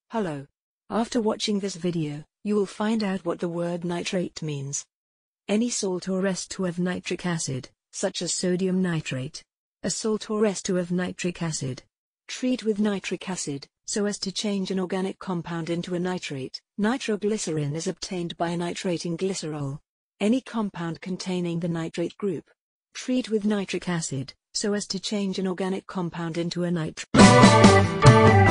Hello. After watching this video, you will find out what the word nitrate means. Any salt or residue of nitric acid, such as sodium nitrate. A salt or residue of nitric acid. Treat with nitric acid, so as to change an organic compound into a nitrate. Nitroglycerin is obtained by nitrating glycerol. Any compound containing the nitrate group. Treat with nitric acid, so as to change an organic compound into a nitrate.